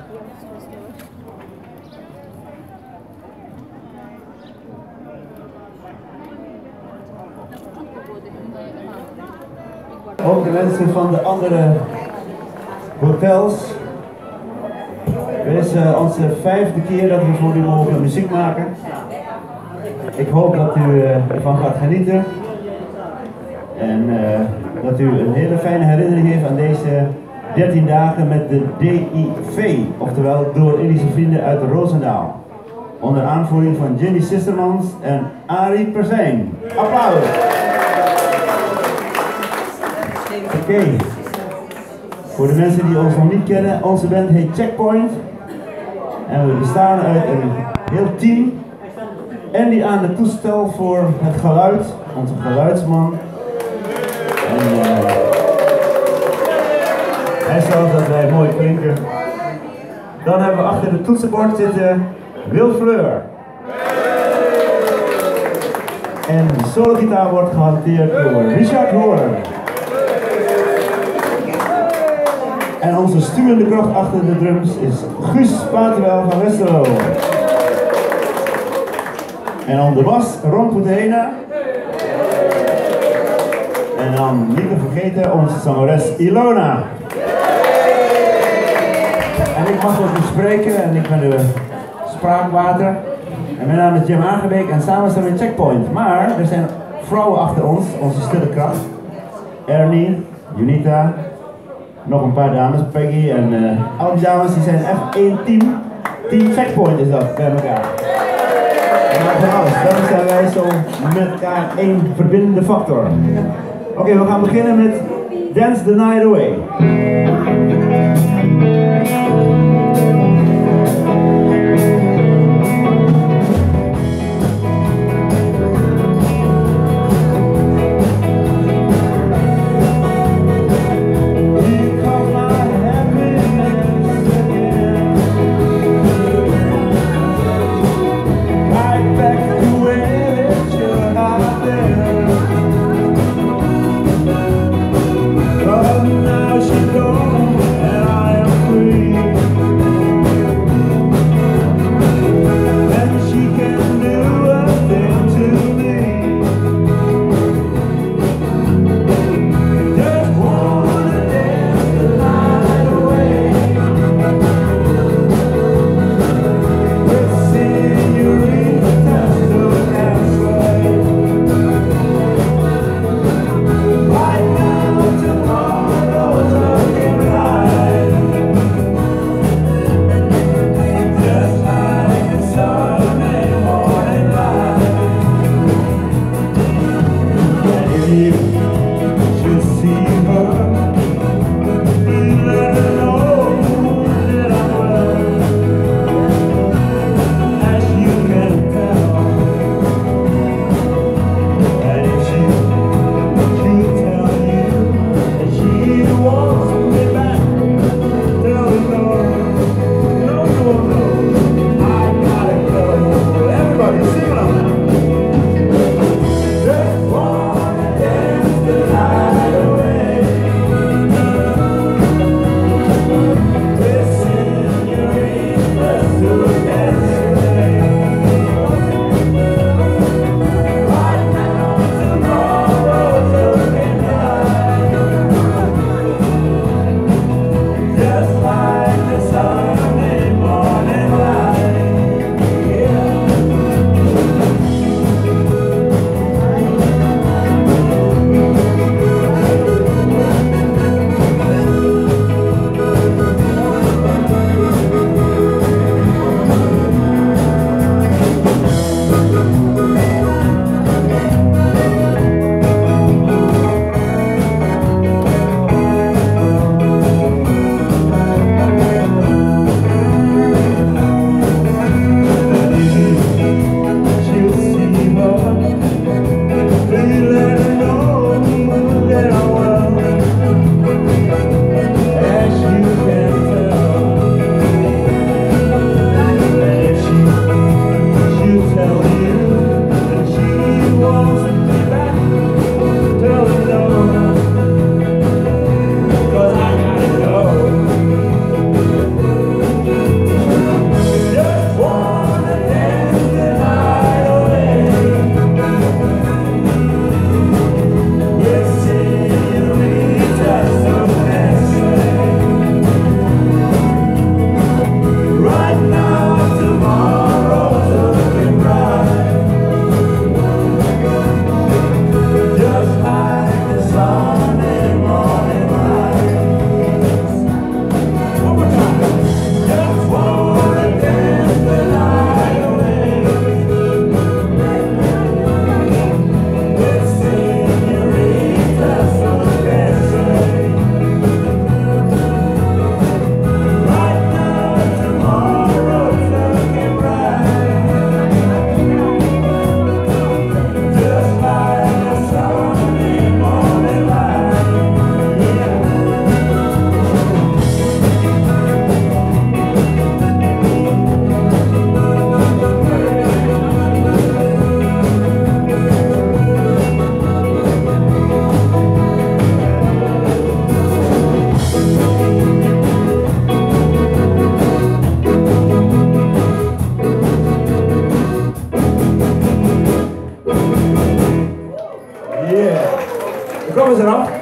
Ook de mensen van de andere hotels. Dit is onze 5e keer dat we voor u mogen muziek maken. Ik hoop dat u ervan gaat genieten. En dat u een hele fijne herinnering heeft aan deze 13 dagen met de DIV. Oftewel door Indische Vrienden uit Roosendaal. Onder aanvoering van Jenny Sistermans en Arie Persijn. Applaus! Oké. Voor de mensen die ons nog niet kennen, onze band heet Checkpoint. En we bestaan uit een heel team. Andy aan het toestel voor het geluid, onze geluidsman. En hij zorgt dat wij mooi klinken. Dan hebben we achter het toetsenbord zitten Wil Fleur. En de sologitaar wordt gehanteerd door Richard Hoorn. En onze stuwende kracht achter de drums is Guus Paterwel van Westerlo. En aan de bas Ron Poetena. En dan niet te vergeten onze zangeres Ilona. En ik mag ook spreken en ik ben de spraakwater. En mijn naam is Jim Aangebeek en samen zijn we in Checkpoint. Maar er zijn vrouwen achter ons, onze stille kracht. Ernie, Junita, nog een paar dames, Peggy en al die dames die zijn echt één team. Team Checkpoint is dat bij elkaar. En van alles, daarom zijn wij zo met elkaar één verbindende factor. Oké, we gaan beginnen met Dance the Night Away. Now she gone and I am free.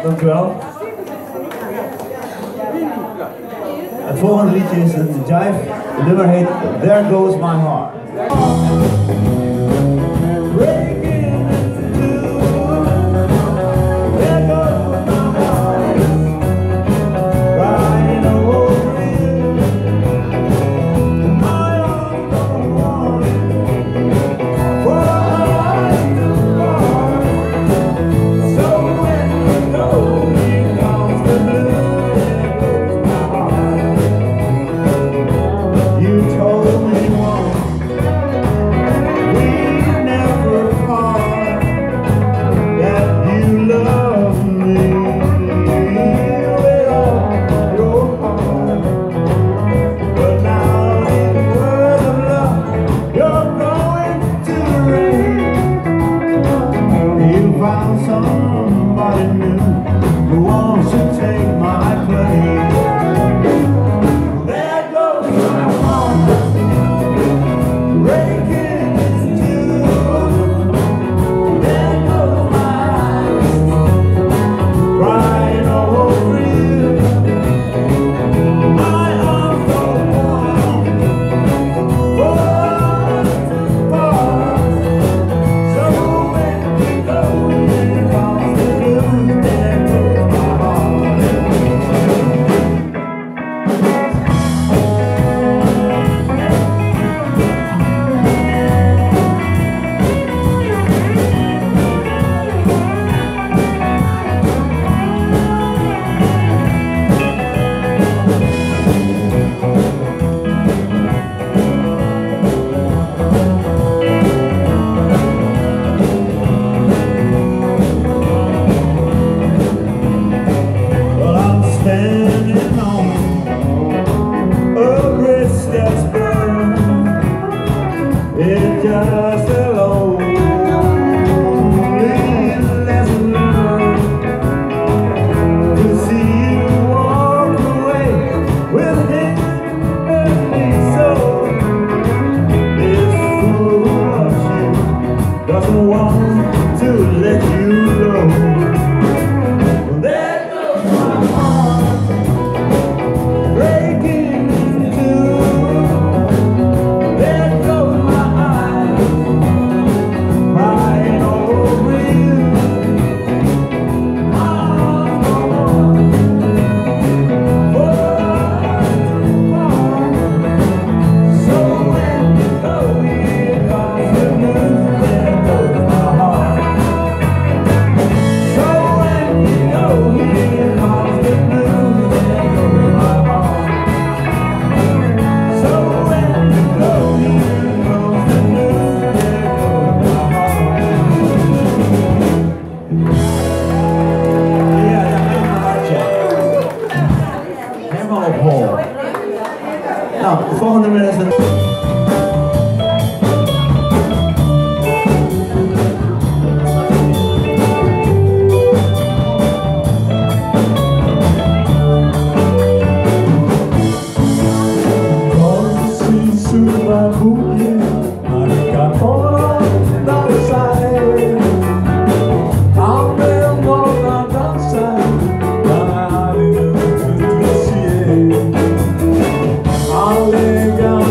Dankjewel. Het volgende liedje is een jive. Het nummer heet There Goes My Heart. Somebody new who wants to take my place. There goes my heart, breaking in two. There goes my eyes, crying over you. My arms go warm, far apart. So when we go in, standing on a bridge that's burned. It's just a lonely lesson learned to see you walk away with him. So this fool who loves you doesn't want to let you go. Nou, de volgende nummer is een... Legal.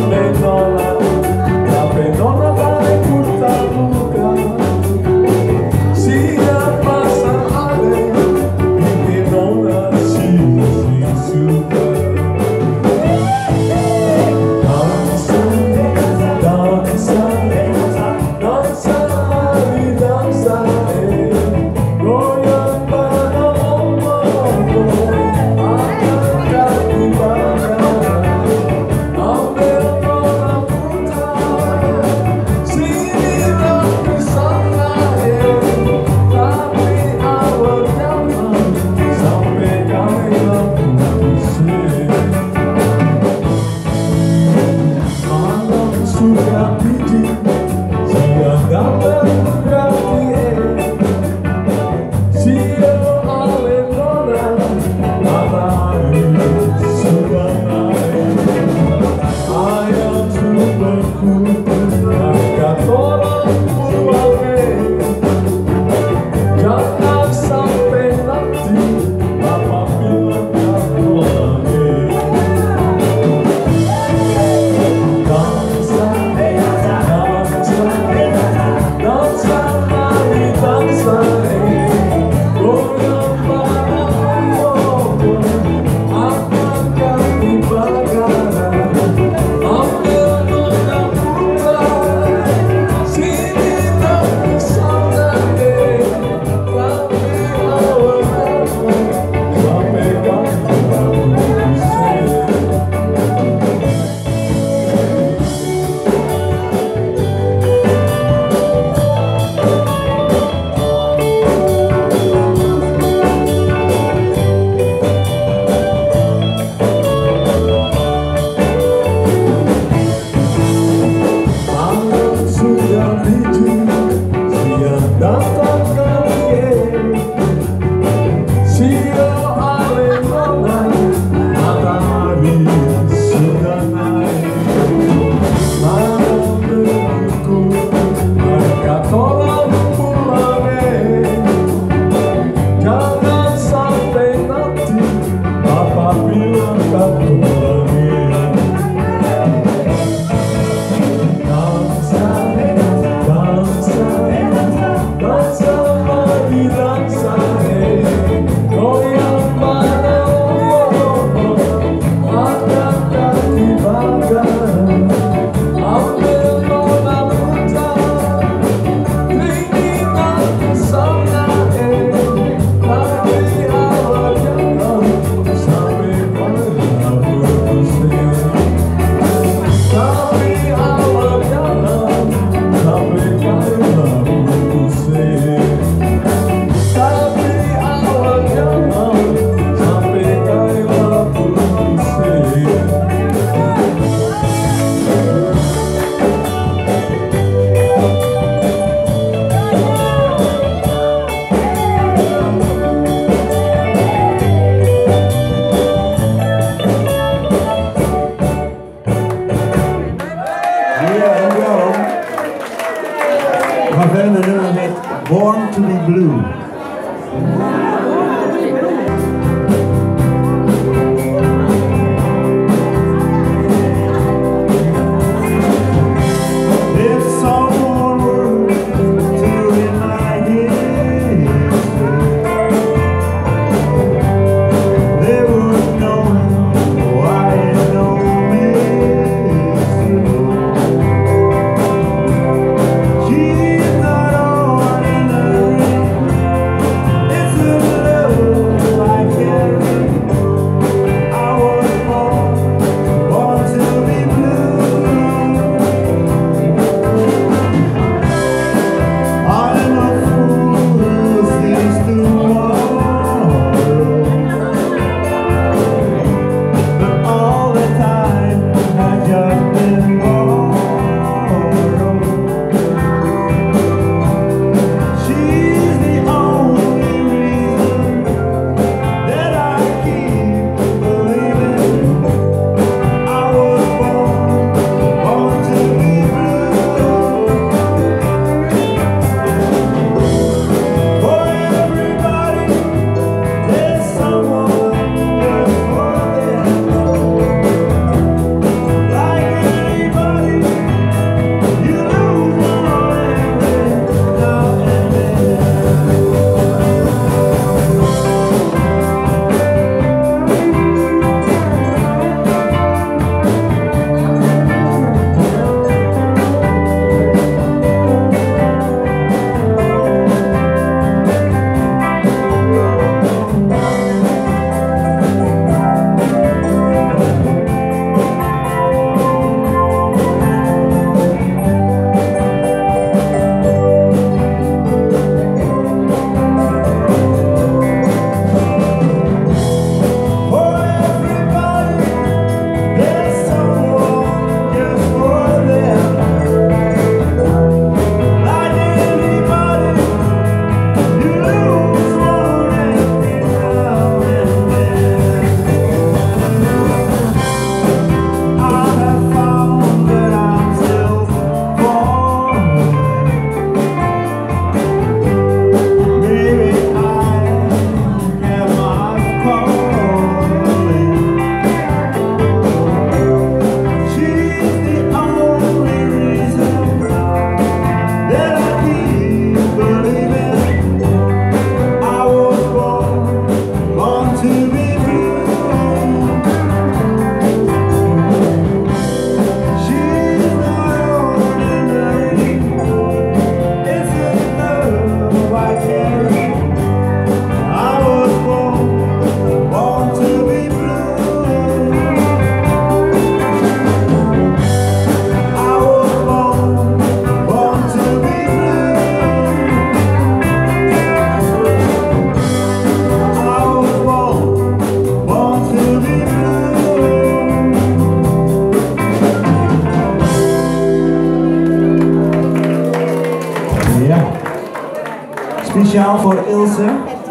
speciaal voor Ilse.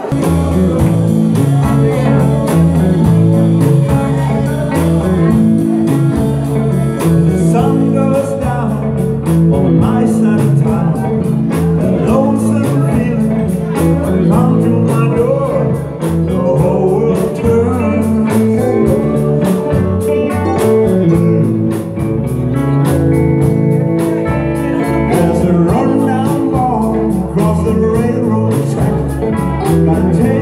The sun goes down on my side of town. The lonesome feeling come to my door. The whole world turns. There's a rundown bar across the railroad track.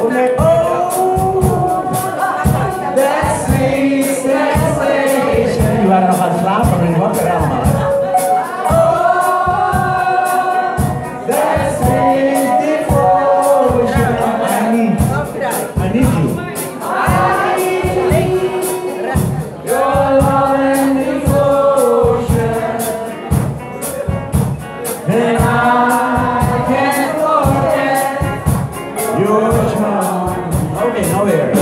Die waren nog aan het slapen, maar die wakker allemaal. I need you. Your love and devotion, and I can't forget your charm. Okay, now here.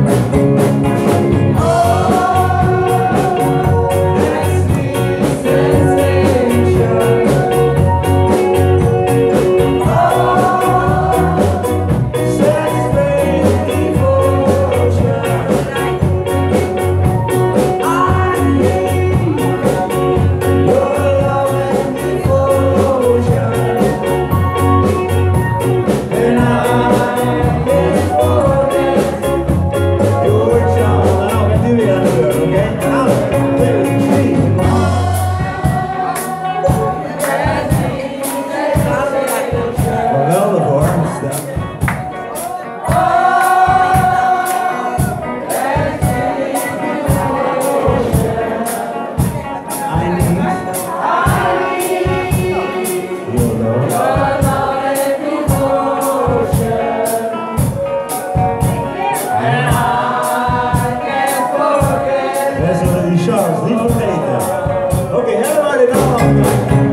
Charles, niet vergeten. Oké, helemaal in de handen.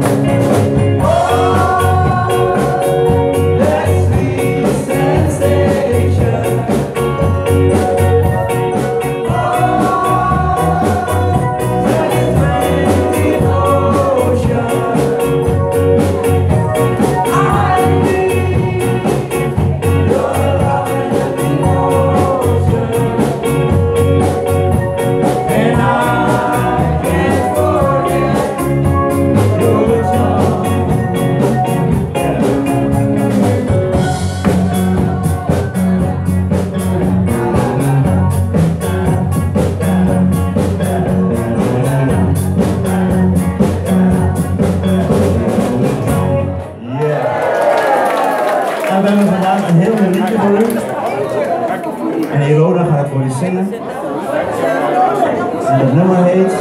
Let's be sensation. We hebben vandaag een heel mooi liedje voor u. En Eroda gaat voor u zingen. En het nummer heet...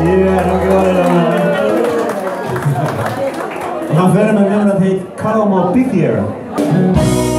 Ja, dankjewel. We gaan verder met een nummer dat heet Caramel Pickier.